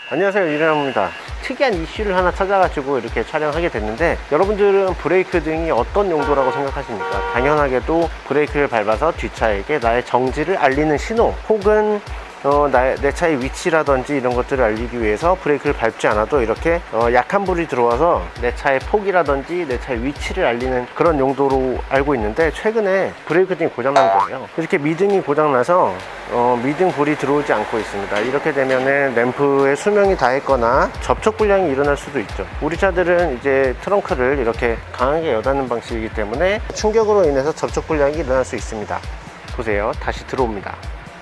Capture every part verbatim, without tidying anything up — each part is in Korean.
안녕하세요, 유래나무입니다. 특이한 이슈를 하나 찾아가지고 이렇게 촬영하게 됐는데, 여러분들은 브레이크 등이 어떤 용도라고 생각하십니까? 당연하게도 브레이크를 밟아서 뒷차에게 나의 정지를 알리는 신호, 혹은 어, 나, 내 차의 위치라든지 이런 것들을 알리기 위해서 브레이크를 밟지 않아도 이렇게 어, 약한 불이 들어와서 내 차의 폭이라든지 내 차의 위치를 알리는 그런 용도로 알고 있는데, 최근에 브레이크 등이 고장난 거예요. 이렇게 미등이 고장나서 어, 미등 불이 들어오지 않고 있습니다. 이렇게 되면은 램프의 수명이 다했거나 접촉 불량이 일어날 수도 있죠. 우리 차들은 이제 트렁크를 이렇게 강하게 여닫는 방식이기 때문에 충격으로 인해서 접촉 불량이 일어날 수 있습니다. 보세요, 다시 들어옵니다.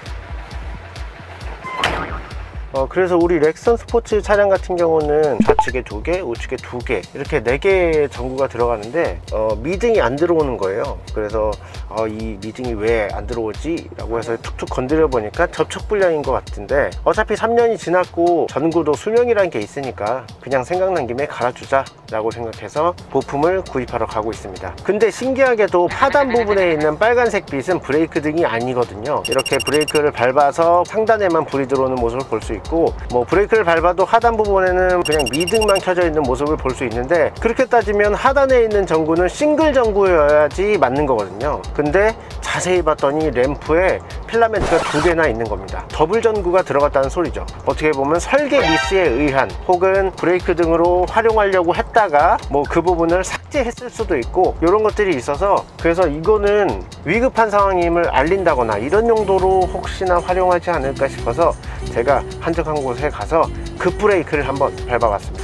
어, 그래서 우리 렉선 스포츠 차량 같은 경우는 좌측에 두 개, 우측에 두 개, 이렇게 네 개의 전구가 들어가는데 어, 미등이 안 들어오는 거예요. 그래서 어, 이 미등이 왜 안 들어오지? 라고 해서 툭툭 건드려 보니까 접촉 불량인 것 같은데, 어차피 삼 년이 지났고 전구도 수명이라는 게 있으니까 그냥 생각난 김에 갈아주자 라고 생각해서 부품을 구입하러 가고 있습니다. 근데 신기하게도 하단 부분에 있는 빨간색 빛은 브레이크 등이 아니거든요. 이렇게 브레이크를 밟아서 상단에만 불이 들어오는 모습을 볼 수 있고, 뭐 브레이크를 밟아도 하단 부분에는 그냥 미등만 켜져 있는 모습을 볼 수 있는데, 그렇게 따지면 하단에 있는 전구는 싱글 전구여야지 맞는 거거든요. 근데 자세히 봤더니 램프에 필라멘트가 두 개나 있는 겁니다. 더블 전구가 들어갔다는 소리죠. 어떻게 보면 설계 미스에 의한, 혹은 브레이크 등으로 활용하려고 했다가 뭐 그 부분을 삭제했을 수도 있고, 이런 것들이 있어서, 그래서 이거는 위급한 상황임을 알린다거나 이런 용도로 혹시나 활용하지 않을까 싶어서 제가 한적한 곳에 가서 급브레이크를 한번 밟아봤습니다.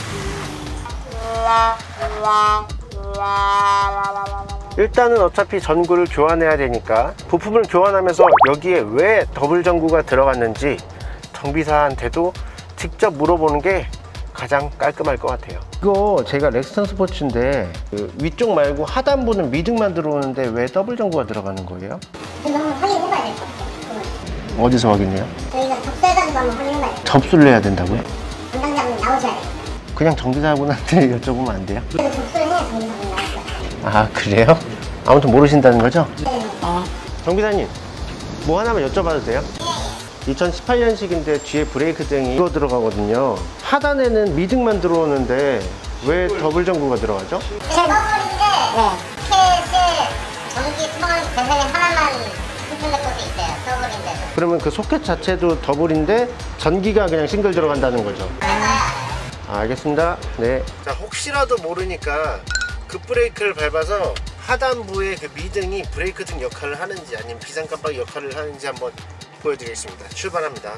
일단은 어차피 전구를 교환해야 되니까 부품을 교환하면서 여기에 왜 더블 전구가 들어갔는지 정비사한테도 직접 물어보는 게 가장 깔끔할 것 같아요. 이거 제가 렉스턴 스포츠인데 그 위쪽 말고 하단부는 미등만 들어오는데 왜 더블 전구가 들어가는 거예요? 한번 확인해봐야 될 것 같아요. 어디서 확인해요? 저희가 접수해가지고 한번 확인해봐야 돼요. 접수를 해야 된다고요? 담당자분 나오셔야 돼요. 그냥 정비사분한테 여쭤보면 안 돼요? 그래서 접수를 해야 정비사분이 나오셔요. 아, 그래요? 아무튼 모르신다는 거죠? 네. 아, 정비사님, 뭐 하나만 여쭤봐도 돼요? 이천십팔 년식인데 뒤에 브레이크 등이 이거 들어가거든요. 하단에는 미등만 들어오는데 왜 더블 전구가 들어가죠? 더블인데 캣에 전기 투방하는 대상에 하나만 부품될 것도 있어요. 더블인데도. 그러면 그 소켓 자체도 더블인데 전기가 그냥 싱글 들어간다는 거죠? 아, 알겠습니다. 네. 자, 혹시라도 모르니까 급브레이크를 밟아서 하단부의 그 미등이 브레이크 등 역할을 하는지 아니면 비상 깜빡이 역할을 하는지 한번 보여드리겠습니다. 출발합니다.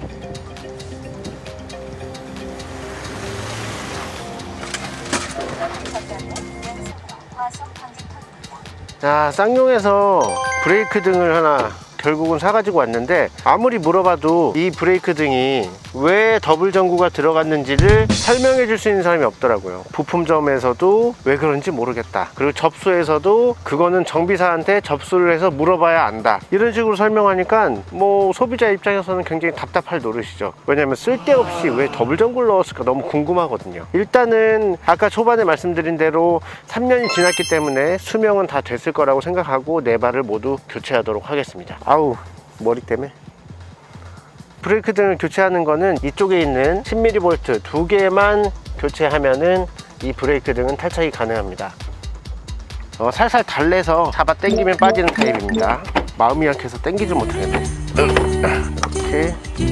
자, 쌍용에서 브레이크 등을 하나 결국은 사가지고 왔는데, 아무리 물어봐도 이 브레이크 등이 왜 더블 전구가 들어갔는지를 설명해 줄 수 있는 사람이 없더라고요. 부품점에서도 왜 그런지 모르겠다, 그리고 접수에서도 그거는 정비사한테 접수를 해서 물어봐야 안다, 이런 식으로 설명하니까 뭐 소비자 입장에서는 굉장히 답답할 노릇이죠. 왜냐면 쓸데없이 왜 더블 전구를 넣었을까 너무 궁금하거든요. 일단은 아까 초반에 말씀드린 대로 삼 년이 지났기 때문에 수명은 다 됐을 거라고 생각하고 네 발을 모두 교체하도록 하겠습니다. 아우, 머리 때문에. 브레이크 등을 교체하는 거는 이쪽에 있는 십 밀리볼트 두 개만 교체하면은 이 브레이크 등은 탈착이 가능합니다. 어, 살살 달래서 잡아 당기면 빠지는 타입입니다. 마음이 약해서 당기지 못하겠네. 이렇게.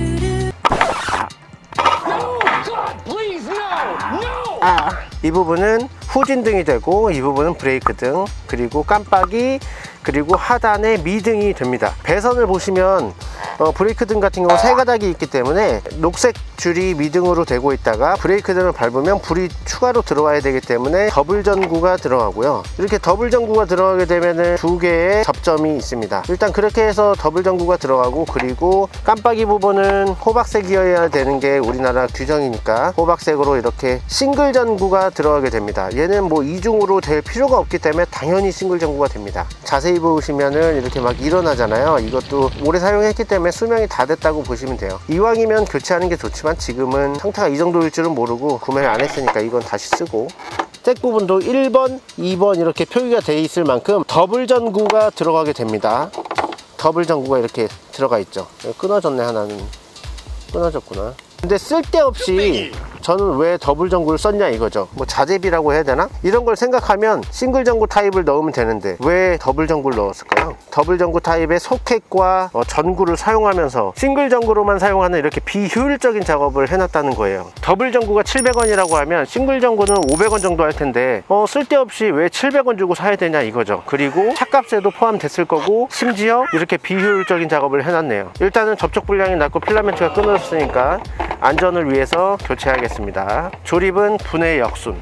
아, 이 부분은 후진등이 되고, 이 부분은 브레이크 등, 그리고 깜빡이, 그리고 하단에 미등이 됩니다. 배선을 보시면 어, 브레이크 등 같은 경우 세 가닥이 있기 때문에 녹색 줄이 미등으로 되고 있다가 브레이크 등을 밟으면 불이 추가로 들어와야 되기 때문에 더블 전구가 들어가고요. 이렇게 더블 전구가 들어가게 되면은 두 개의 접점이 있습니다. 일단 그렇게 해서 더블 전구가 들어가고, 그리고 깜빡이 부분은 호박색이어야 되는 게 우리나라 규정이니까 호박색으로 이렇게 싱글 전구가 들어가게 됩니다. 얘는 뭐 이중으로 될 필요가 없기 때문에 당연히 싱글 전구가 됩니다. 자세히 보시면은 이렇게 막 일어나잖아요. 이것도 오래 사용했기 때문에 수명이 다 됐다고 보시면 돼요. 이왕이면 교체하는 게 좋지만 지금은 상태가 이 정도일 줄은 모르고 구매를 안 했으니까 이건 다시 쓰고, 잭 부분도 일 번, 이 번 이렇게 표기가 되어 있을 만큼 더블 전구가 들어가게 됩니다. 더블 전구가 이렇게 들어가 있죠. 끊어졌네. 하나는 끊어졌구나. 근데 쓸데없이 저는 왜 더블 전구를 썼냐 이거죠. 뭐 자재비라고 해야 되나? 이런 걸 생각하면 싱글 전구 타입을 넣으면 되는데 왜 더블 전구를 넣었을까요? 더블 전구 타입의 소켓과 어, 전구를 사용하면서 싱글 전구로만 사용하는 이렇게 비효율적인 작업을 해놨다는 거예요. 더블 전구가 칠백 원이라고 하면 싱글 전구는 오백 원 정도 할 텐데 어, 쓸데없이 왜 칠백 원 주고 사야 되냐 이거죠. 그리고 차값에도 포함됐을 거고 심지어 이렇게 비효율적인 작업을 해놨네요. 일단은 접촉 불량이 났고 필라멘트가 끊어졌으니까 안전을 위해서 교체하겠습니다. 조립은 분해 역순.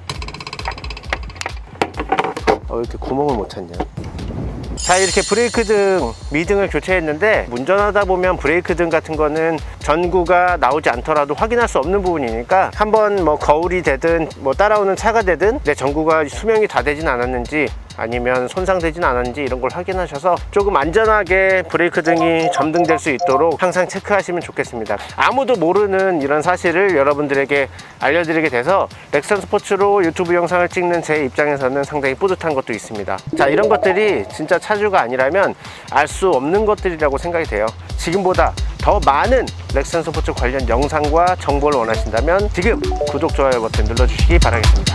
어, 이렇게 구멍을 못 찾냐. 자, 이렇게 브레이크 등, 미등을 교체했는데 운전하다 보면 브레이크 등 같은 거는 전구가 나오지 않더라도 확인할 수 없는 부분이니까 한번 뭐 거울이 되든 뭐 따라오는 차가 되든 내 전구가 수명이 다 되진 않았는지 아니면 손상되진 않았는지 이런 걸 확인하셔서 조금 안전하게 브레이크 등이 점등될 수 있도록 항상 체크하시면 좋겠습니다. 아무도 모르는 이런 사실을 여러분들에게 알려드리게 돼서 넥선 스포츠로 유튜브 영상을 찍는 제 입장에서는 상당히 뿌듯한 것도 있습니다. 자, 이런 것들이 진짜 차주가 아니라면 알 수 없는 것들이라고 생각이 돼요. 지금보다 더 많은 넥선 스포츠 관련 영상과 정보를 원하신다면 지금 구독, 좋아요 버튼 눌러주시기 바라겠습니다.